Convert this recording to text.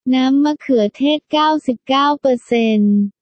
น้ำมะเขือเทศ 99%